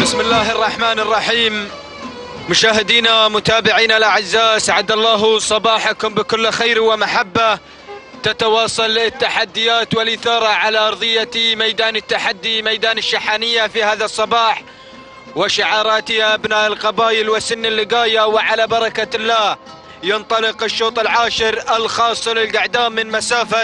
بسم الله الرحمن الرحيم. مشاهدينا متابعينا الأعزاء، سعد الله صباحكم بكل خير ومحبة. تتواصل التحديات والإثارة على أرضية ميدان التحدي، ميدان الشحانية في هذا الصباح، وشعارات أبناء القبائل وسن اللقاية. وعلى بركة الله ينطلق الشوط العاشر الخاص للقعدام من مسافة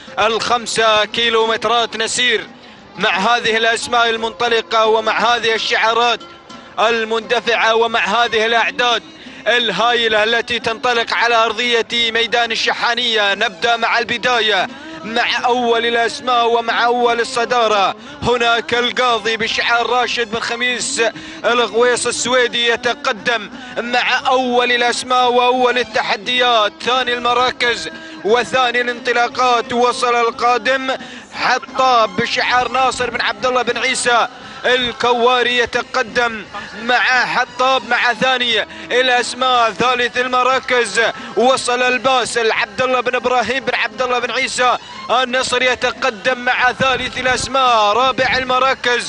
5 كيلومترات. نسير مع هذه الأسماء المنطلقة ومع هذه الشعارات المندفعة ومع هذه الأعداد الهائلة التي تنطلق على أرضية ميدان الشحانية. نبدأ مع البداية مع أول الأسماء ومع أول الصدارة. هناك القاضي بشعار راشد بن خميس الغويص السويدي يتقدم مع أول الأسماء وأول التحديات. ثاني المراكز وثاني الانطلاقات وصل القادم حطاب بشعار ناصر بن عبد الله بن عيسى الكواري يتقدم مع حطاب مع ثاني الأسماء. ثالث المراكز وصل الباسل عبد الله بن إبراهيم بن عبد الله بن عيسى النصر يتقدم مع ثالث الأسماء. رابع المراكز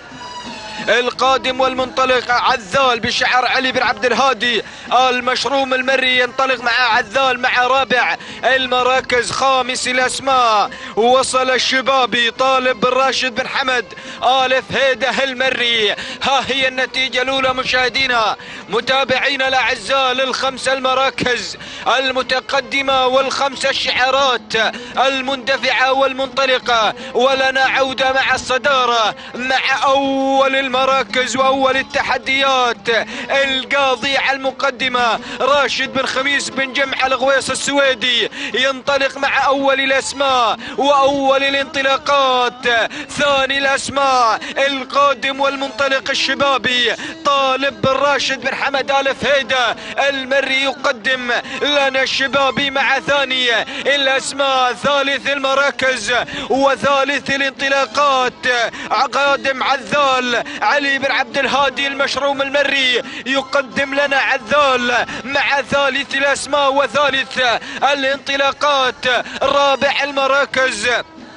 القادم والمنطلق عذال بشعار علي بن عبد الهادي المشروم المري ينطلق مع عذال مع رابع المراكز. خامس الأسماء وصل الشبابي طالب بن راشد بن حمد آلف هيده المري. ها هي النتيجة الأولى مشاهدينا متابعينا الأعزاء للخمس المراكز المتقدمة والخمس الشعارات المندفعة والمنطلقة. ولنا عودة مع الصدارة مع أول المراكز وأول التحديات. القاضي على المقدمة راشد بن خميس بن جمع الغويص السويدي ينطلق مع أول الأسماء وأول الانطلاقات. ثاني الأسماء القادم والمنطلق الشبابي طالب بن راشد بن حمد آلف هيدا المري يقدم لنا الشبابي مع ثاني الأسماء. ثالث المراكز وثالث الانطلاقات قادم عذال علي بن عبد الهادي المشروم المري يقدم لنا عذال مع ثالث الأسماء وثالث الانطلاقات. رابع المراكز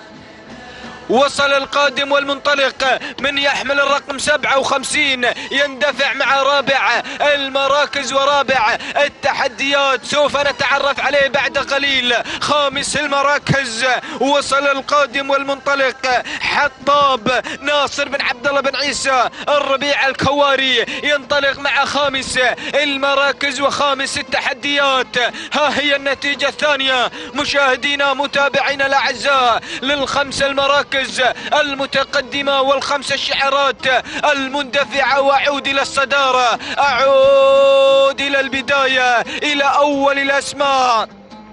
وصل القادم والمنطلق من يحمل الرقم 57 يندفع مع رابع المراكز ورابع التحديات سوف نتعرف عليه بعد قليل. خامس المراكز وصل القادم والمنطلق حطاب ناصر بن عبد الله بن عيسى الربيع الكواري ينطلق مع خامس المراكز وخامس التحديات. ها هي النتيجة الثانية مشاهدينا متابعينا الأعزاء للخمس المراكز المتقدمة والخمس الشعارات المندفعة. وأعود إلى الصدارة، أعود إلى البداية، إلى أول الأسماء،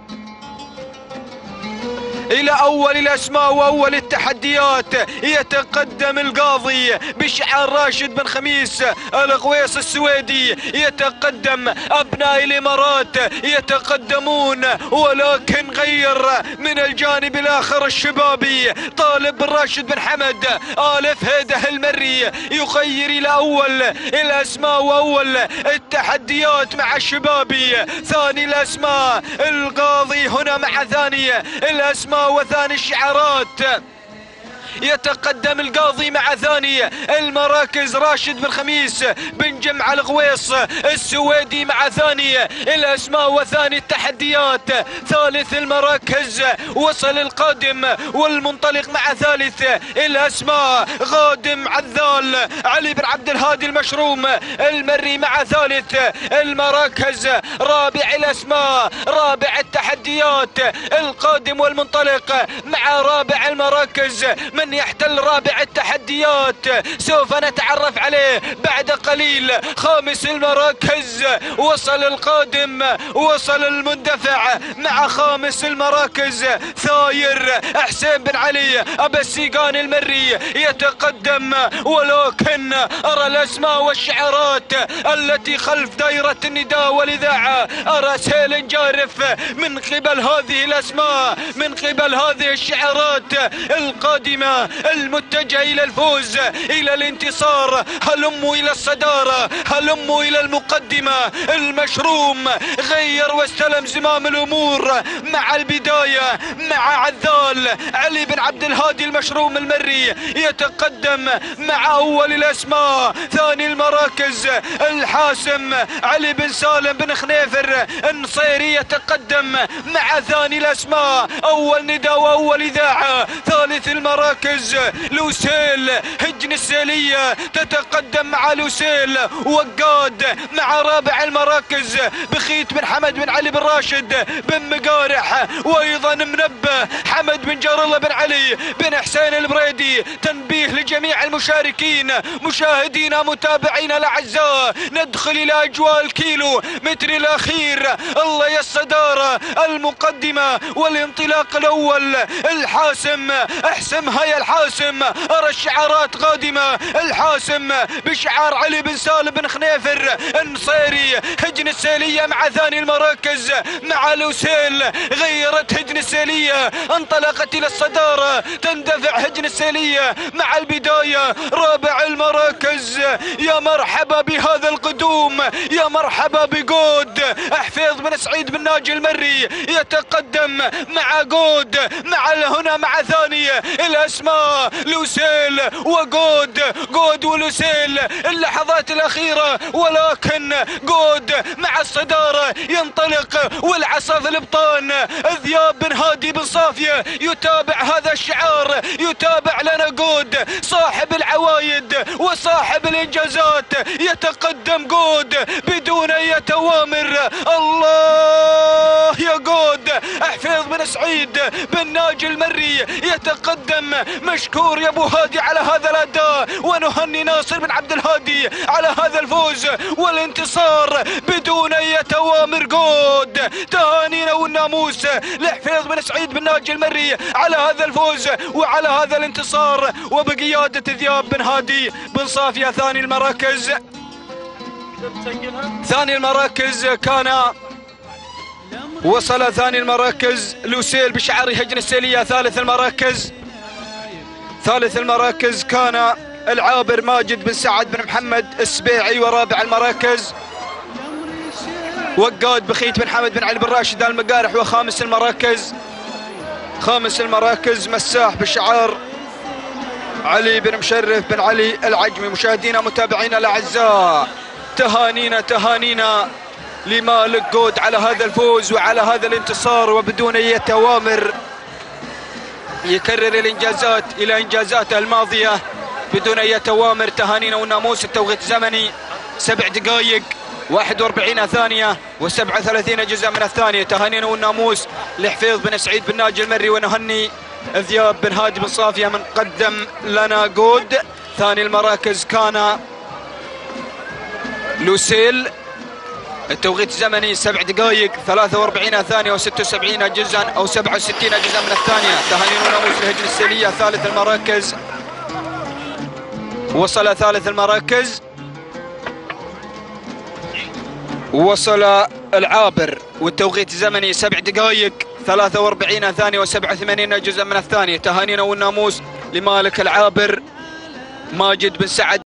إلى أول الأسماء وأول التحديات. يتقدم القاضي بشعار راشد بن خميس الغويص السويدي، يتقدم أبناء الإمارات يتقدمون ولكن غير من الجانب الآخر الشبابي طالب بن راشد بن حمد آلف هيده المري يغير إلى أول الأسماء وأول التحديات مع الشبابي. ثاني الأسماء القاضي هنا مع ثاني الأسماء وثاني الشعارات. يتقدم القاضي مع ثاني المراكز راشد بن خميس بن جمع الغويص السويدي مع ثاني الأسماء وثاني التحديات. ثالث المراكز وصل القادم والمنطلق مع ثالث الأسماء غادم عذال علي بن عبد الهادي المشروم المري مع ثالث المراكز. رابع الأسماء رابع التحديات القادم والمنطلق مع رابع المراكز. من يحتل رابع التحديات سوف نتعرف عليه بعد قليل. خامس المراكز وصل القادم وصل المندفع مع خامس المراكز. ثاير حسين بن علي أبا السيقان المري يتقدم ولكن أرى الأسماء والشعارات التي خلف دائرة النداء والإذاعة أرى سيل جارف من قبل هذه الأسماء من قبل هذه الشعارات القادمة فريقنا المتجه إلى الفوز، إلى الانتصار. هلموا إلى الصدارة، هلموا إلى المقدمة. المشروم غير واستلم زمام الأمور مع البداية مع عذال. علي بن عبد الهادي المشروم المري يتقدم مع أول الأسماء. ثاني المراكز الحاسم علي بن سالم بن خنيفر النصيري يتقدم مع ثاني الأسماء. أول نداء وأول إذاعة. ثالث المراكز لوسيل هجن السيلية تتقدم مع لوسيل. وقاد مع رابع المراكز بخيت بن حمد بن علي بن راشد بن مقارح. وأيضا منبه حمد بن جار الله بن علي بن حسين البريدي. تنبيه لجميع المشاركين مشاهدينا متابعينا الأعزاء، ندخل إلى أجواء الكيلو متر الأخير. الله يا الصدارة المقدمة والانطلاق الأول. الحاسم احسمها يا الحاسم. أرى الشعارات قادمة. الحاسم بشعار علي بن سالم بن خنيفر النصيري. هجن السيلية مع ثاني المراكز مع لوسيل. غيرت هجن السيلية، انطلقت إلى الصدارة. تندفع هجن السيلية مع البداية. رابع المراكز. يا مرحبا بهذا القدوم، يا مرحبا بقود. حفيظ بن سعيد بن ناجي المري يتقدم مع قود مع هنا مع ثاني الأسماء لوسيل وقود. قود ولوسيل اللحظات الأخيرة، ولكن قود مع الصدارة ينطلق. والعصاف الابطان ذياب بن هادي بن صافية يتابع هذا الشعار. يتابع لنا قود صاحب العوايد وصاحب الإنجازات. يتقدم قود بدون أي توامر. الله يا قود. حفيظ بن سعيد بن ناجي المري يتقدم. مشكور يا ابو هادي على هذا الاداء، ونهني ناصر بن عبد الهادي على هذا الفوز والانتصار بدون اي توامر. قود تهانينا والناموس لحفيظ بن سعيد بن ناجي المري على هذا الفوز وعلى هذا الانتصار، وبقيادة ذياب بن هادي بن صافية. ثاني المراكز كان وصل ثاني المراكز لوسيل بشعار هجن السيلية. ثالث المراكز كان العابر ماجد بن سعد بن محمد السبيعي. ورابع المراكز وقاد بخيت بن حمد بن علي بن راشد المقارح. وخامس المراكز مساح بشعار علي بن مشرف بن علي العجمي. مشاهدينا متابعينا الاعزاء، تهانينا لمالك قود على هذا الفوز وعلى هذا الانتصار، وبدون اي توامر يكرر الانجازات الى انجازاته الماضيه بدون اي توامر. تهانينا والناموس. التوقيت الزمني 7 دقائق 41 ثانية و37 جزء من الثانية. تهانينا والناموس لحفيظ بن سعيد بن ناجي المري، ونهني ذياب بن هادي بن صافية من قدم لنا قود. ثاني المراكز كان لوسيل. التوقيت الزمني 7 دقائق 43 ثانية و76 جزءا أو 67 جزءا من الثانية. تهانينا والناموس لهجن السيلية. ثالث المراكز وصل العابر، والتوقيت الزمني 7 دقائق 43 ثانية و87 جزءا من الثانية. تهانينا والناموس لمالك العابر ماجد بن سعد.